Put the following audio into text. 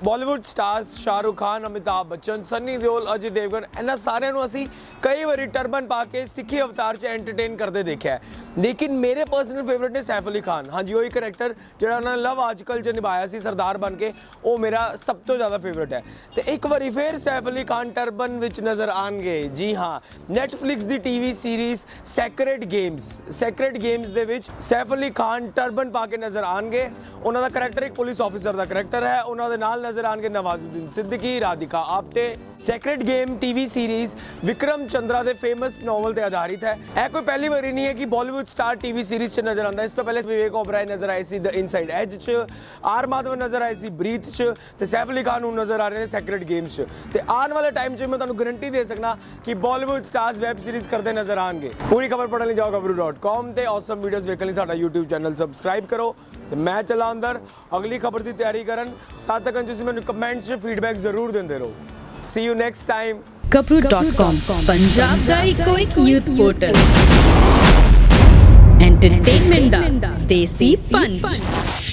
Bollywood stars Shahrukh Khan, Amitabh Bachchan, Sunny Deol, Ajay Devgan इन्हां सारिਆਂ ਨੂੰ ਅਸੀਂ कई बारी टर्बन पा के सिक्खी अवतार च एंटरटेन करते देखा है। लेकिन मेरे पर्सनल फेवरेट ने सैफ अली खान। हाँ जी, वही करैक्टर जो उन्होंने लव आजकल च निभाया सी सरदार बन के, वो मेरा सब तो ज़्यादा फेवरेट है। तो एक बारी फिर सैफ अली खान टर्बन विच नज़र आएंगे। जी हाँ, नैटफ्लिक्स की टीवी सीरीज़ सैक्रेड गेम्स दे विच सैफ अली खान टर्बन पा के नज़र आएंगे। उन्होंने करैक्टर एक पुलिस ऑफिसर का करैक्टर है। उन्होंने नाल नज़र आएंगे Nawazuddin Siddiqui, Radhika Apte. Sacred game TV series Vikram Chandra के फेमस नॉवल पर आधारित है। यह कोई पहली बारी नहीं है कि बॉलीवुड स्टार टीवी सीरीज़ च नज़र आता है। इस तो पहले विवेक ओबराय नज़र आए सी द इनसाइड एज च, आर माधवन नज़र आए सी ब्रीथ च, ते सैफ अली खान नज़र आ रहे हैं सैक्रेड गेम्स च। ते आने वाले टाइम च मैं तुहानू गारंटी दे सकना कि बॉलीवुड स्टार्स वैब सीरीज़ करते नज़र आएंगे। पूरी खबर पढ़ने जाओ gabruu.com ते ऑसम वीडियोस वेखण लई साडा यूट्यूब चैनल सबसक्राइब करो। ते मैं चला अंदर अगली खबर की तैयारी करन। तद तक तुसीं मैनूं कमेंट च फीडबैक जरूर देंदे रहो। See you next time. Gabruu.com Punjab दा इको एक यूथ पोर्टल एंटरटेनमेंट दा देसी पंच।